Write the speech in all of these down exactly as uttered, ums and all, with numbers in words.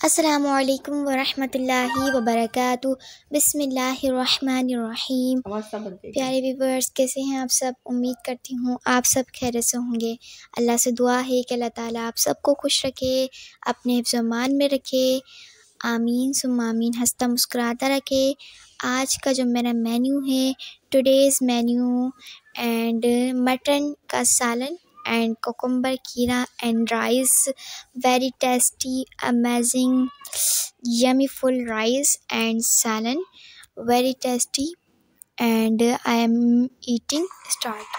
अस्सलामुअलैकुम वरहमतुल्लाहि वबरकातुहू। बिस्मिल्लाहिर्रहमानिर्रहीम। प्यारे व्यूवर्स, कैसे हैं आप सब? उम्मीद करती हूँ आप सब खैरियत से होंगे। अल्लाह से दुआ है कि अल्लाह ताला आप सबको खुश रखे, अपने हिफ्ज़ अमान में रखे। आमीन सुम्मा आमीन। हंसता मुस्कुराता रखे। आज का जो मेरा मेन्यू है, टुडेज़ मेन्यू एंड मटन का सालन and cucumber kira and rice, very tasty, amazing, yummy full rice and salad, very tasty, and uh, I am eating. Start.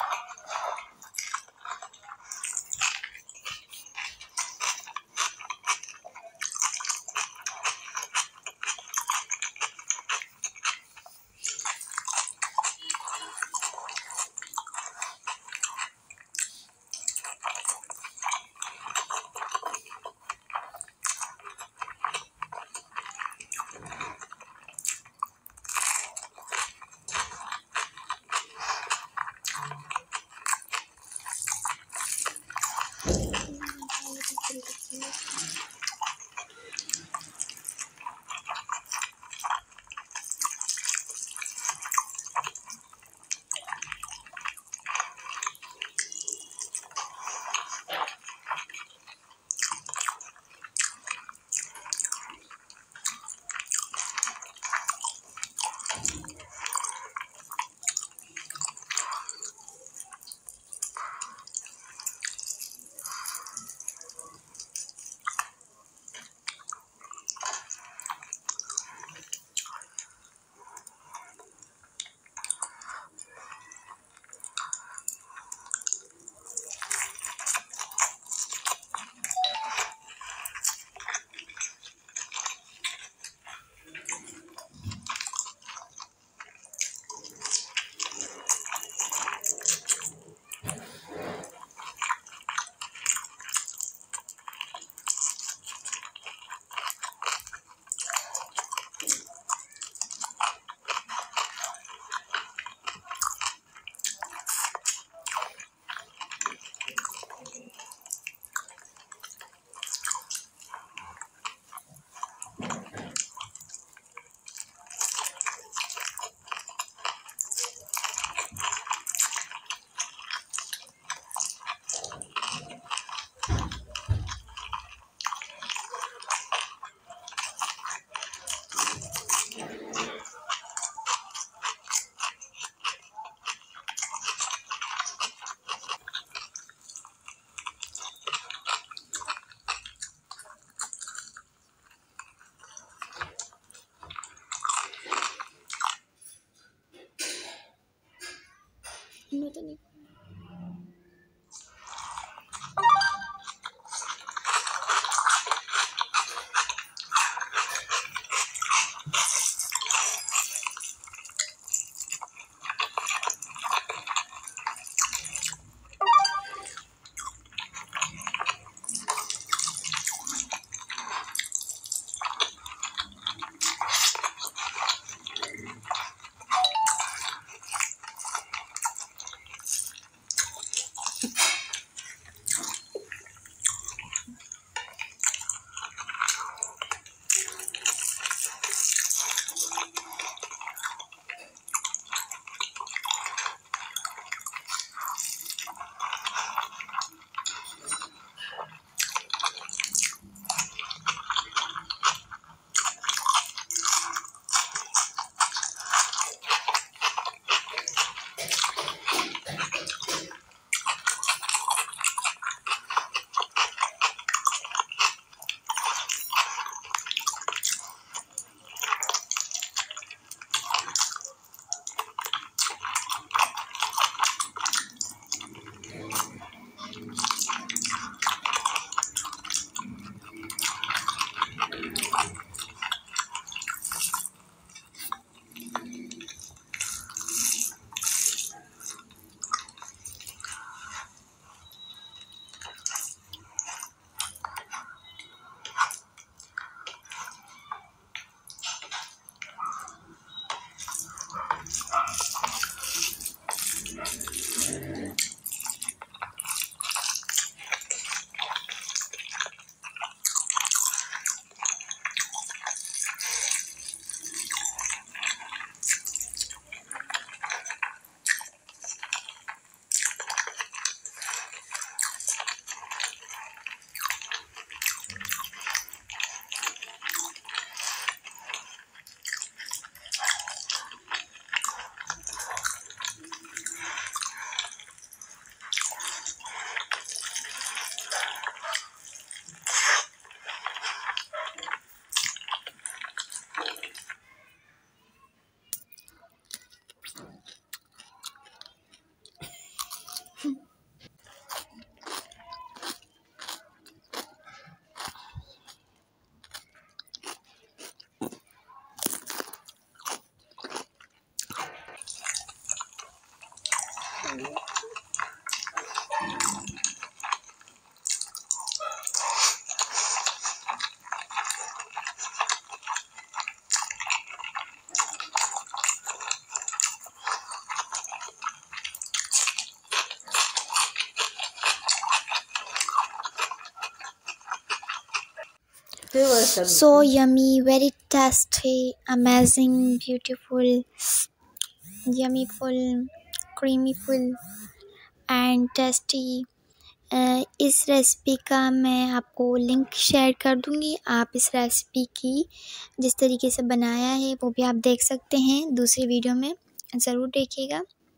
No, तो नहीं। So yummy, very tasty, amazing, beautiful, yummy full, creamy full and tasty. इस recipe का मैं आपको link share कर दूँगी। आप इस रेसिपी की जिस तरीके से बनाया है वो भी आप देख सकते हैं दूसरी वीडियो में, ज़रूर देखिएगा।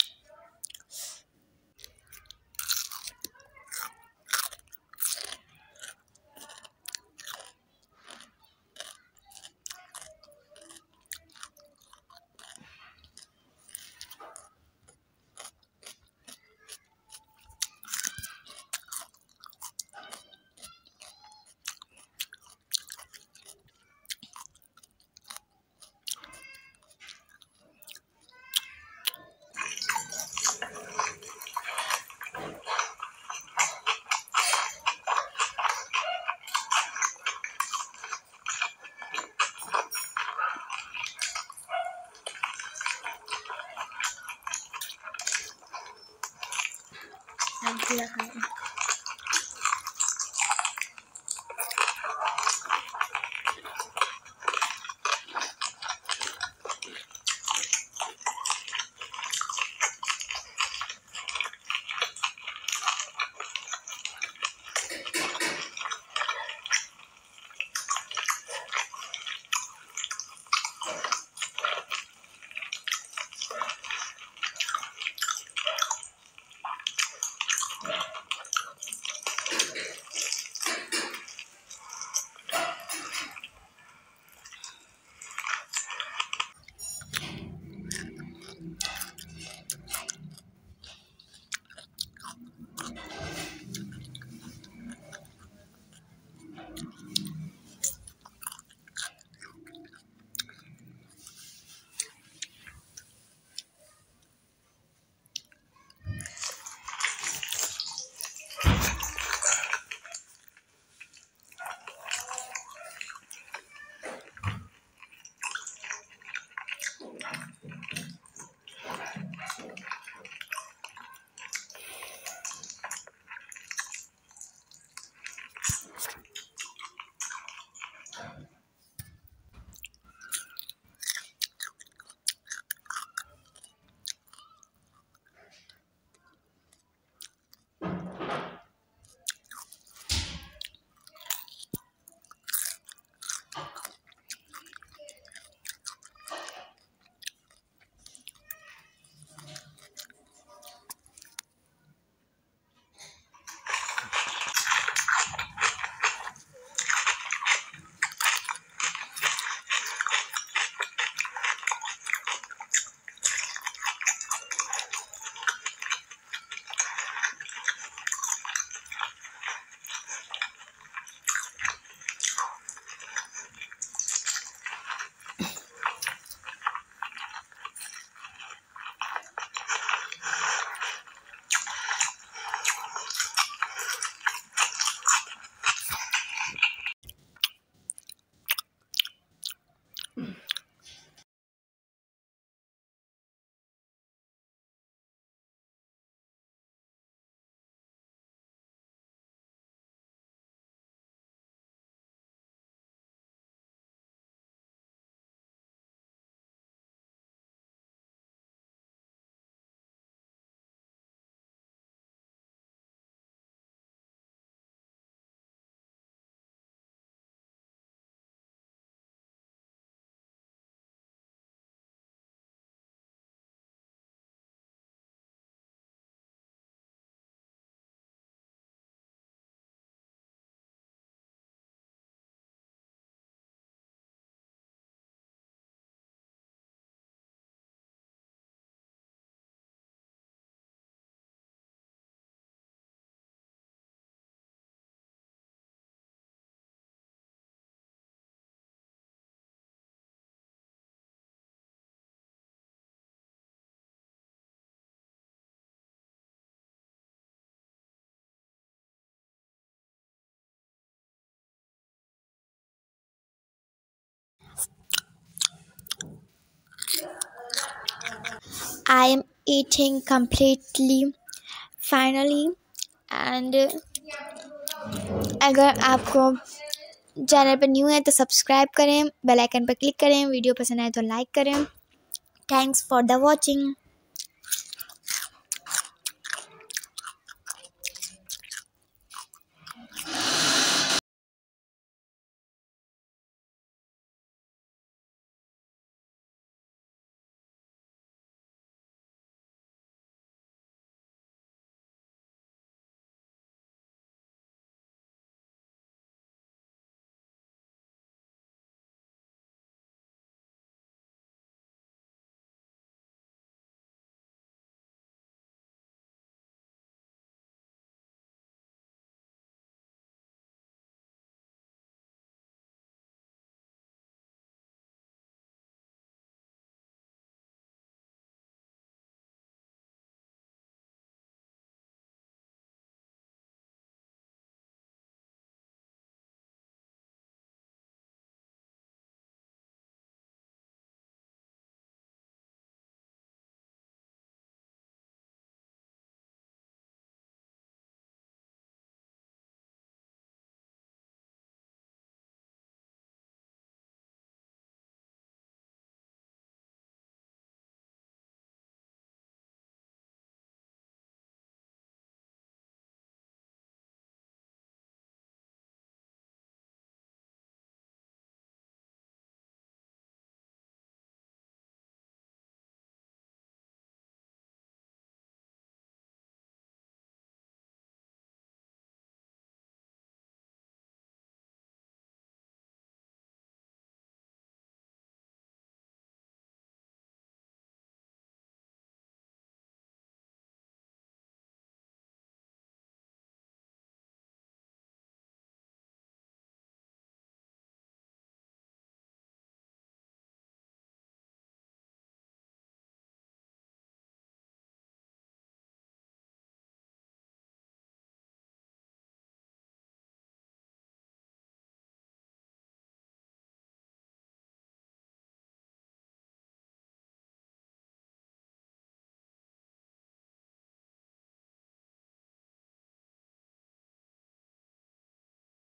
I am eating completely finally, and अगर आपको चैनल पर न्यू है तो सब्सक्राइब करें, बेल आइकन पर क्लिक करें, वीडियो पसंद आए तो लाइक करें। Thanks for the watching.